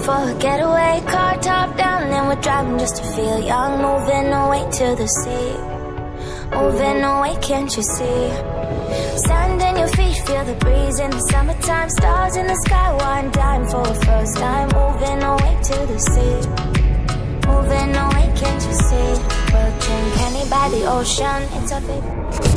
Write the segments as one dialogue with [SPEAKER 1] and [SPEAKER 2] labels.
[SPEAKER 1] for a getaway, car top down and we're driving just to feel young. Moving away to the sea, moving away, can't you see? Sand in your feet, feel the breeze in the summertime. Stars in the sky, one dime for a first time. Moving away to the sea, moving away, can't you see? We'll drink honey by the ocean, it's our favorite.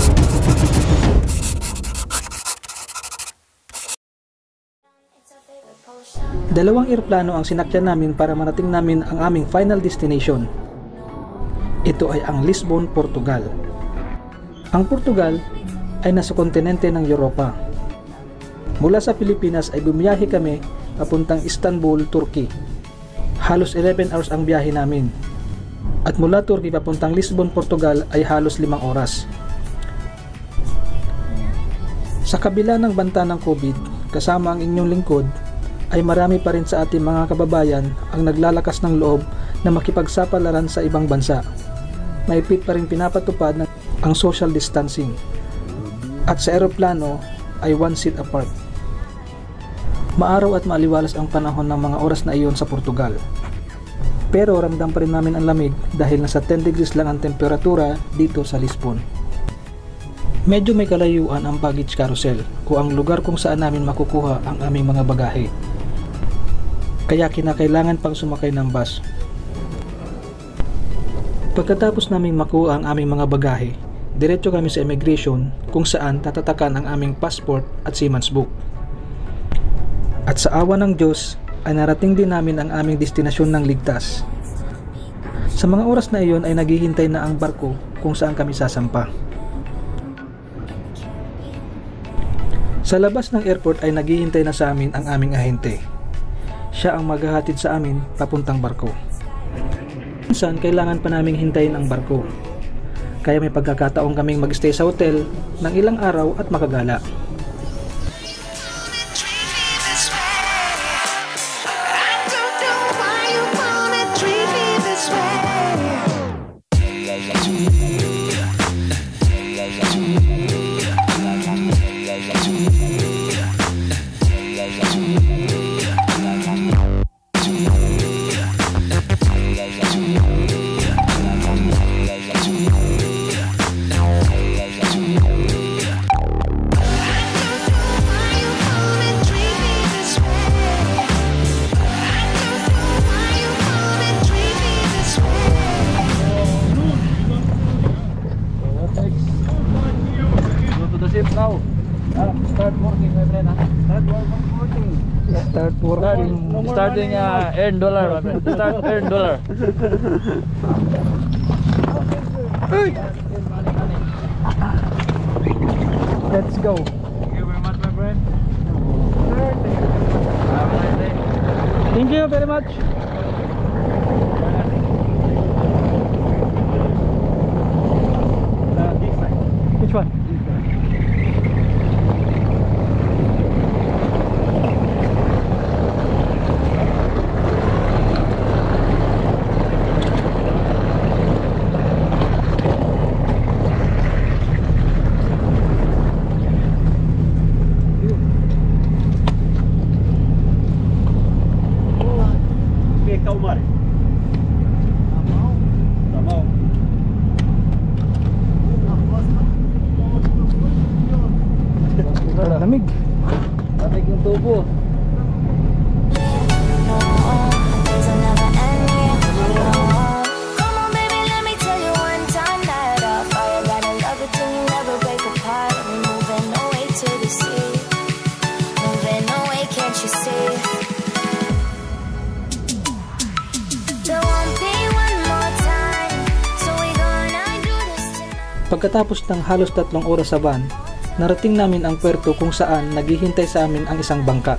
[SPEAKER 2] Dalawang eroplano ang sinakyan namin para marating namin ang aming final destination. Ito ay ang Lisbon, Portugal. Ang Portugal ay nasa kontinente ng Europa. Mula sa Pilipinas ay bumiyahe kami papuntang Istanbul, Turkey. Halos 11 hours ang biyahe namin. At mula Turkey papuntang Lisbon, Portugal ay halos 5 oras. Sa kabila ng banta ng COVID, kasama ang inyong lingkod, ay marami pa rin sa ating mga kababayan ang naglalakas ng loob na makipagsapalaran sa ibang bansa. Maipit pa rin pinapatupad ang social distancing. At sa eroplano ay 1 seat apart. Maaraw at maaliwalas ang panahon ng mga oras na iyon sa Portugal. Pero ramdam pa rin namin ang lamig dahil nasa 10 degrees lang ang temperatura dito sa Lisbon. Medyo may kalayuan ang baggage carousel o ang lugar kung saan namin makukuha ang aming mga bagahe. Kaya kinakailangan pang sumakay ng bus. Pagkatapos namin makuha ang aming mga bagahe, diretso kami sa immigration kung saan tatatakan ang aming passport at seaman's book. At sa awa ng Diyos ay narating din namin ang aming destinasyon ng ligtas. Sa mga oras na iyon ay naghihintay na ang barko kung saan kami sasampa. Sa labas ng airport ay naghihintay na sa amin ang aming ahente. Siya ang maghahatid sa amin papuntang barko. Minsan kailangan pa naming hintayin ang barko. Kaya may pagkakataong kaming magstay sa hotel ng ilang araw at makagala.
[SPEAKER 3] Now, start working, my friend. Start working. Starting earn dollar, my friend. Start earn dollar. Let's go. Thank you very much, my friend.
[SPEAKER 2] Thank you very much. Which one?
[SPEAKER 3] Calmar. Tá bom.
[SPEAKER 2] Lamig.
[SPEAKER 3] Lamig yung tubo.
[SPEAKER 2] Pagkatapos ng halos 3 oras sa van, narating namin ang puerto kung saan naghihintay sa amin ang isang bangka.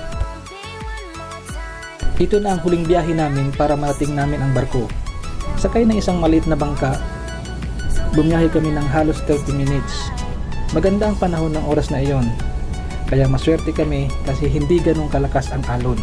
[SPEAKER 2] Ito na ang huling biyahe namin para marating namin ang barko. Sakay ng isang maliit na bangka, bumiyahe kami ng halos 30 minutes. Maganda ang panahon ng oras na iyon, kaya maswerte kami kasi hindi ganong kalakas ang alon.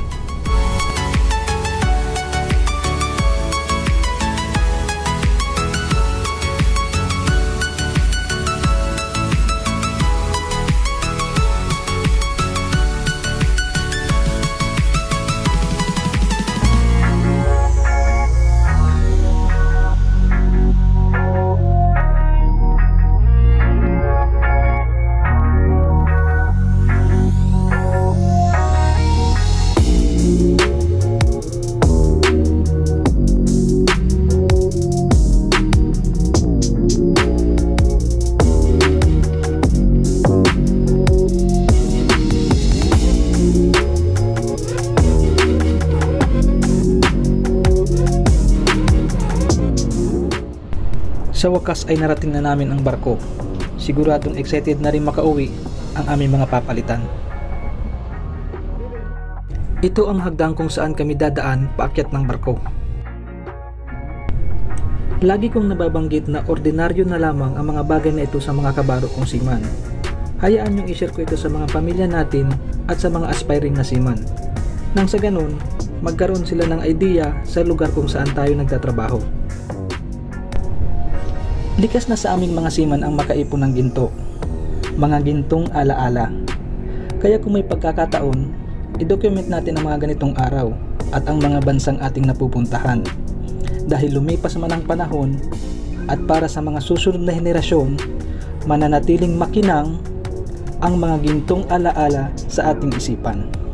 [SPEAKER 2] Sa wakas ay narating na namin ang barko. Siguradong excited na rin makauwi ang aming mga papalitan. Ito ang hagdan kung saan kami dadaan paakyat ng barko. Lagi kong nababanggit na ordinaryo na lamang ang mga bagay na ito sa mga kabaro kong seaman. Hayaan niyong i-share ko ito sa mga pamilya natin at sa mga aspiring na seaman. Nang sa ganun, magkaroon sila ng idea sa lugar kung saan tayo nagtatrabaho. Likas na sa aming mga seaman ang makaipon ng ginto, mga gintong alaala. Kaya kung may pagkakataon, i-document natin ang mga ganitong araw at ang mga bansang ating napupuntahan. Dahil lumipas man ang panahon at para sa mga susunod na henerasyon, mananatiling makinang ang mga gintong alaala sa ating isipan.